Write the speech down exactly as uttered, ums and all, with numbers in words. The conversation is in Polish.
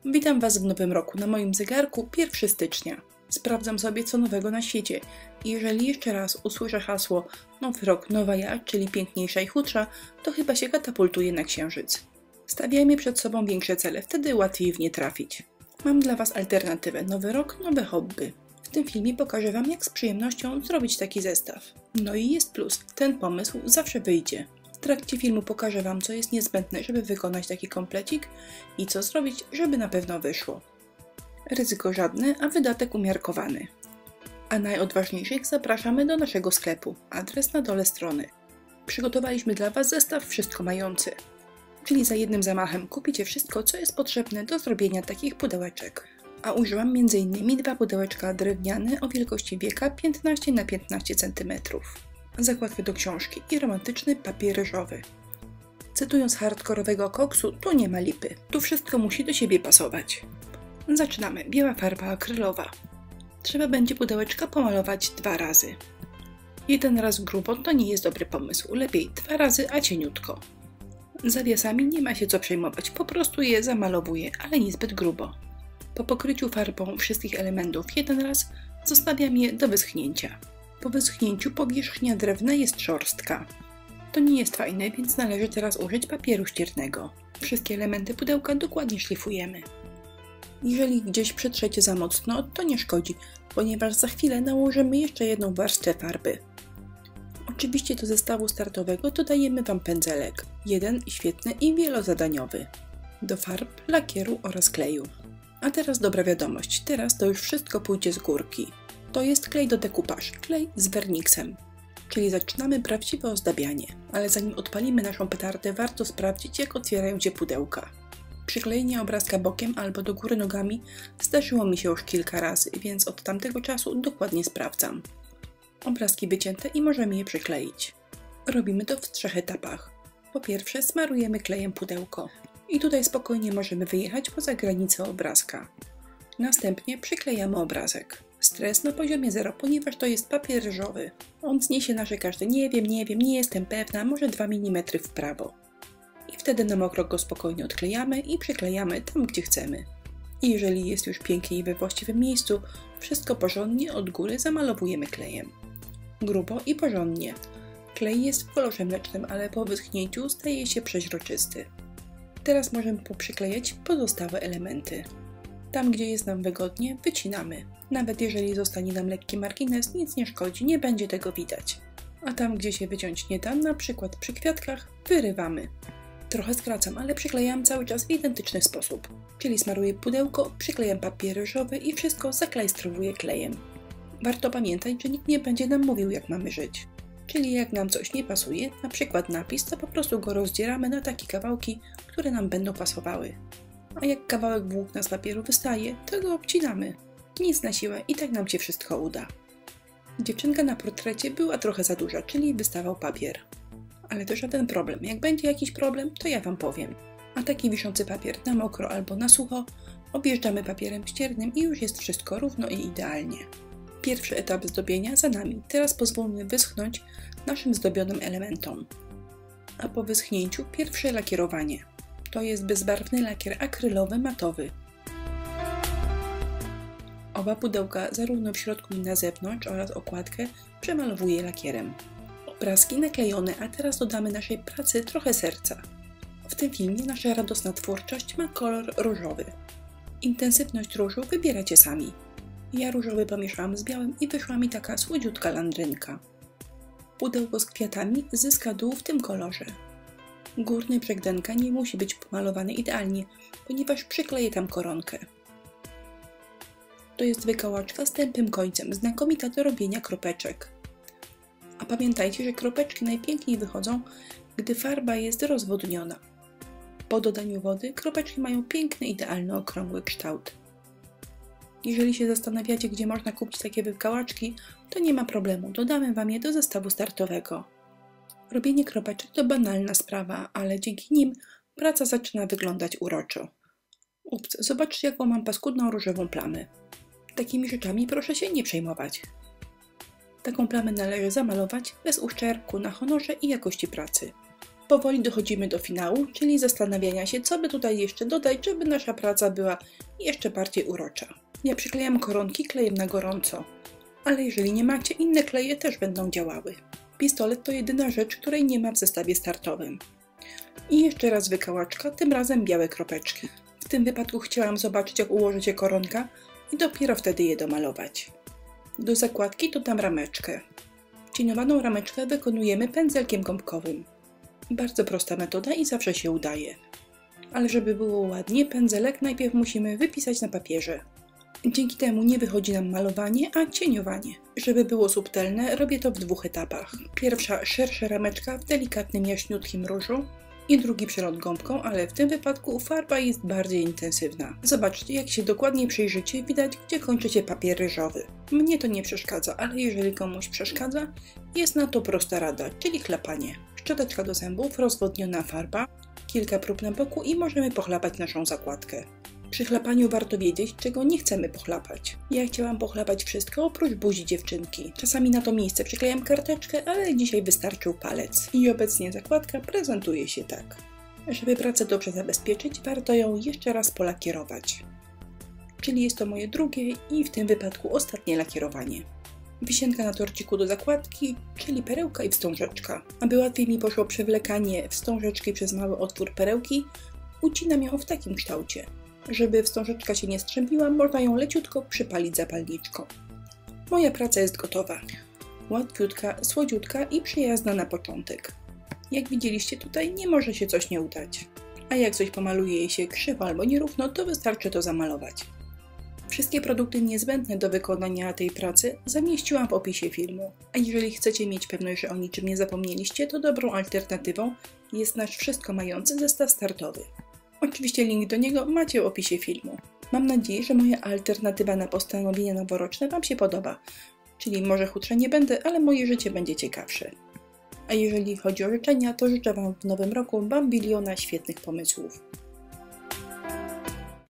Witam Was w nowym roku. Na moim zegarku pierwszego stycznia. Sprawdzam sobie co nowego na świecie. I jeżeli jeszcze raz usłyszę hasło Nowy rok, nowa ja, czyli piękniejsza i chudsza, to chyba się katapultuję na księżyc. Stawiajmy przed sobą większe cele, wtedy łatwiej w nie trafić. Mam dla Was alternatywę. Nowy rok, nowe hobby. W tym filmie pokażę Wam, jak z przyjemnością zrobić taki zestaw. No i jest plus. Ten pomysł zawsze wyjdzie. W trakcie filmu pokażę Wam, co jest niezbędne, żeby wykonać taki komplecik i co zrobić, żeby na pewno wyszło. Ryzyko żadne, a wydatek umiarkowany. A najodważniejszych zapraszamy do naszego sklepu. Adres na dole strony. Przygotowaliśmy dla Was zestaw wszystko mający. Czyli za jednym zamachem kupicie wszystko, co jest potrzebne do zrobienia takich pudełeczek. A użyłam między innymi dwa pudełeczka drewniane o wielkości wieka piętnaście na piętnaście centymetrów. Zakładkę do książki i romantyczny papier ryżowy. Cytując hardkorowego koksu, tu nie ma lipy. Tu wszystko musi do siebie pasować. Zaczynamy. Biała farba akrylowa. Trzeba będzie pudełeczka pomalować dwa razy. Jeden raz grubo to nie jest dobry pomysł. Lepiej dwa razy, a cieniutko. Zawiasami nie ma się co przejmować. Po prostu je zamalowuję, ale niezbyt grubo. Po pokryciu farbą wszystkich elementów jeden raz zostawiam je do wyschnięcia. Po wyschnięciu powierzchnia drewna jest szorstka. To nie jest fajne, więc należy teraz użyć papieru ściernego. Wszystkie elementy pudełka dokładnie szlifujemy. Jeżeli gdzieś przetrzecie za mocno, to nie szkodzi, ponieważ za chwilę nałożymy jeszcze jedną warstwę farby. Oczywiście do zestawu startowego dodajemy Wam pędzelek. Jeden świetny i wielozadaniowy. Do farb, lakieru oraz kleju. A teraz dobra wiadomość, teraz to już wszystko pójdzie z górki. To jest klej do dekupaż, klej z werniksem. Czyli zaczynamy prawdziwe ozdabianie. Ale zanim odpalimy naszą petardę, warto sprawdzić, jak otwierają się pudełka. Przyklejenie obrazka bokiem albo do góry nogami zdarzyło mi się już kilka razy, więc od tamtego czasu dokładnie sprawdzam. Obrazki wycięte i możemy je przykleić. Robimy to w trzech etapach. Po pierwsze smarujemy klejem pudełko. I tutaj spokojnie możemy wyjechać poza granicę obrazka. Następnie przyklejamy obrazek. Stres na poziomie zero, ponieważ to jest papier ryżowy. On zniesie nasze każde nie wiem, nie wiem, nie jestem pewna, może dwa milimetry w prawo. I wtedy na mokro go spokojnie odklejamy i przyklejamy tam, gdzie chcemy. I jeżeli jest już pięknie i we właściwym miejscu, wszystko porządnie od góry zamalowujemy klejem. Grubo i porządnie. Klej jest w kolorze mlecznym, ale po wyschnięciu staje się przeźroczysty. Teraz możemy poprzyklejać pozostałe elementy. Tam, gdzie jest nam wygodnie, wycinamy. Nawet jeżeli zostanie nam lekki margines, nic nie szkodzi, nie będzie tego widać. A tam, gdzie się wyciąć nie da, na przykład przy kwiatkach, wyrywamy. Trochę skracam, ale przyklejam cały czas w identyczny sposób. Czyli smaruję pudełko, przyklejam papier ryżowy i wszystko zaklajstrowuję klejem. Warto pamiętać, że nikt nie będzie nam mówił, jak mamy żyć. Czyli jak nam coś nie pasuje, na przykład napis, to po prostu go rozdzieramy na takie kawałki, które nam będą pasowały. A jak kawałek włókna z papieru wystaje, to go obcinamy. Nic na siłę i tak nam się wszystko uda. Dziewczynka na portrecie była trochę za duża, czyli wystawał papier. Ale to żaden problem. Jak będzie jakiś problem, to ja Wam powiem. A taki wiszący papier na mokro albo na sucho objeżdżamy papierem ściernym i już jest wszystko równo i idealnie. Pierwszy etap zdobienia za nami. Teraz pozwólmy wyschnąć naszym zdobionym elementom. A po wyschnięciu pierwsze lakierowanie. To jest bezbarwny lakier akrylowy matowy. Oba pudełka, zarówno w środku i na zewnątrz oraz okładkę, przemalowuję lakierem. Obrazki naklejone, a teraz dodamy naszej pracy trochę serca. W tym filmie nasza radosna twórczość ma kolor różowy. Intensywność różu wybieracie sami. Ja różowy pomieszałam z białym i wyszła mi taka słodziutka landrynka. Pudełko z kwiatami zyska dół w tym kolorze. Górny brzeg denka nie musi być pomalowany idealnie, ponieważ przykleję tam koronkę. To jest wykałaczka z tępym końcem, znakomita do robienia kropeczek. A pamiętajcie, że kropeczki najpiękniej wychodzą, gdy farba jest rozwodniona. Po dodaniu wody kropeczki mają piękny, idealny, okrągły kształt. Jeżeli się zastanawiacie, gdzie można kupić takie wykałaczki, to nie ma problemu, dodamy Wam je do zestawu startowego. Robienie kropeczek to banalna sprawa, ale dzięki nim praca zaczyna wyglądać uroczo. Ups, zobaczcie, jaką mam paskudną różową plamę. Takimi rzeczami proszę się nie przejmować. Taką plamę należy zamalować bez uszczerbku na honorze i jakości pracy. Powoli dochodzimy do finału, czyli zastanawiania się, co by tutaj jeszcze dodać, żeby nasza praca była jeszcze bardziej urocza. Ja przyklejam koronki klejem na gorąco, ale jeżeli nie macie, inne kleje też będą działały. Pistolet to jedyna rzecz, której nie ma w zestawie startowym. I jeszcze raz wykałaczka, tym razem białe kropeczki. W tym wypadku chciałam zobaczyć, jak ułoży się koronka i dopiero wtedy je domalować. Do zakładki dodam rameczkę. Cieniowaną rameczkę wykonujemy pędzelkiem gąbkowym. Bardzo prosta metoda i zawsze się udaje. Ale żeby było ładnie, pędzelek najpierw musimy wypisać na papierze. Dzięki temu nie wychodzi nam malowanie, a cieniowanie. Żeby było subtelne, robię to w dwóch etapach. Pierwsza szersza rameczka w delikatnym jaśniutkim różu i drugi przelot gąbką, ale w tym wypadku farba jest bardziej intensywna. Zobaczcie, jak się dokładnie przyjrzycie, widać, gdzie kończy się papier ryżowy. Mnie to nie przeszkadza, ale jeżeli komuś przeszkadza, jest na to prosta rada, czyli chlapanie. Szczoteczka do zębów, rozwodniona farba, kilka prób na boku i możemy pochlapać naszą zakładkę. Przy chlapaniu warto wiedzieć, czego nie chcemy pochlapać. Ja chciałam pochlapać wszystko oprócz buzi dziewczynki. Czasami na to miejsce przyklejam karteczkę, ale dzisiaj wystarczył palec. I obecnie zakładka prezentuje się tak. Żeby pracę dobrze zabezpieczyć, warto ją jeszcze raz polakierować. Czyli jest to moje drugie i w tym wypadku ostatnie lakierowanie. Wisienka na torciku do zakładki, czyli perełka i wstążeczka. Aby łatwiej mi poszło przewlekanie wstążeczki przez mały otwór perełki, ucinam ją w takim kształcie. Żeby wstążeczka się nie strzępiła, można ją leciutko przypalić zapalniczką. Moja praca jest gotowa. Łatwiutka, słodziutka i przyjazna na początek. Jak widzieliście tutaj, nie może się coś nie udać. A jak coś pomaluje jej się krzywo albo nierówno, to wystarczy to zamalować. Wszystkie produkty niezbędne do wykonania tej pracy zamieściłam w opisie filmu. A jeżeli chcecie mieć pewność, że o niczym nie zapomnieliście, to dobrą alternatywą jest nasz wszystko mający zestaw startowy. Oczywiście link do niego macie w opisie filmu. Mam nadzieję, że moja alternatywa na postanowienia noworoczne Wam się podoba. Czyli może chudsza nie będę, ale moje życie będzie ciekawsze. A jeżeli chodzi o życzenia, to życzę Wam w nowym roku bambiliona świetnych pomysłów.